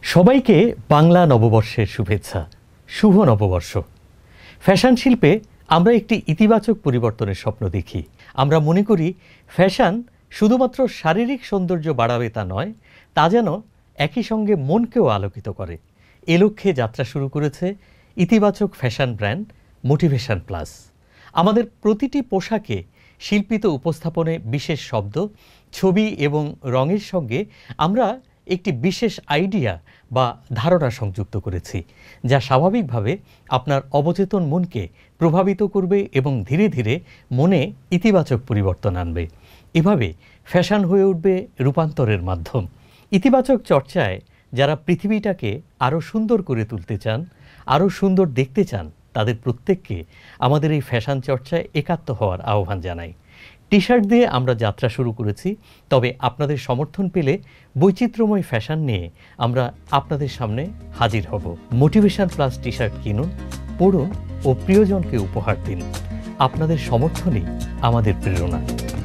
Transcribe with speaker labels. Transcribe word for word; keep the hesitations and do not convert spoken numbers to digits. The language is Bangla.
Speaker 1: সবাইকে বাংলা নববর্ষের শুভেচ্ছা। শুভ নববর্ষ। ফ্যাশন শিল্পে আমরা একটি ইতিবাচক পরিবর্তনের স্বপ্ন দেখি। আমরা মনে করি ফ্যাশন শুধুমাত্র শারীরিক সৌন্দর্য বাড়াবে তা নয়, তা যেন একই সঙ্গে মনকেও আলোকিত করে। এ লক্ষ্যে যাত্রা শুরু করেছে ইতিবাচক ফ্যাশন ব্র্যান্ড মোটিভেশন প্লাস। আমাদের প্রতিটি পোশাকে শিল্পিত উপস্থাপনে বিশেষ শব্দ, ছবি এবং রঙের সঙ্গে আমরা একটি বিশেষ আইডিয়া বা ধারণা সংযুক্ত করেছি, যা স্বাভাবিকভাবে আপনার অবচেতন মনকে প্রভাবিত করবে এবং ধীরে ধীরে মনে ইতিবাচক পরিবর্তন আনবে। এভাবে ফ্যাশন হয়ে উঠবে রূপান্তরের মাধ্যম। ইতিবাচক চর্চায় যারা পৃথিবীটাকে আরও সুন্দর করে তুলতে চান, আরও সুন্দর দেখতে চান, তাদের প্রত্যেককে আমাদের এই ফ্যাশন চর্চায় একাত্ম হওয়ার আহ্বান জানাই। টি শার্ট দিয়ে আমরা যাত্রা শুরু করেছি, তবে আপনাদের সমর্থন পেলে বৈচিত্র্যময় ফ্যাশন নিয়ে আমরা আপনাদের সামনে হাজির হব। মোটিভেশন প্লাস টি শার্ট কিনুন, পড়ুন ও প্রিয়জনকে উপহার দিন। আপনাদের সমর্থনই আমাদের প্রেরণা।